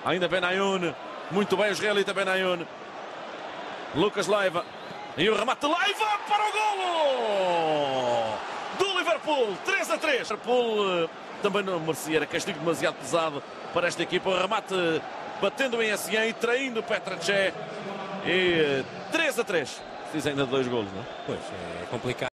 Ainda Benayoun. Muito bem o israelita Benayoun. Lucas Leiva. E o remate de Leiva para o golo do Liverpool. 3-3. Liverpool também não merecia. Era castigo demasiado pesado para esta equipa. O remate batendo em Essien e traindo Petr Cech. E 3-3. Precisa ainda de 2 golos, não é? Pois, é complicado.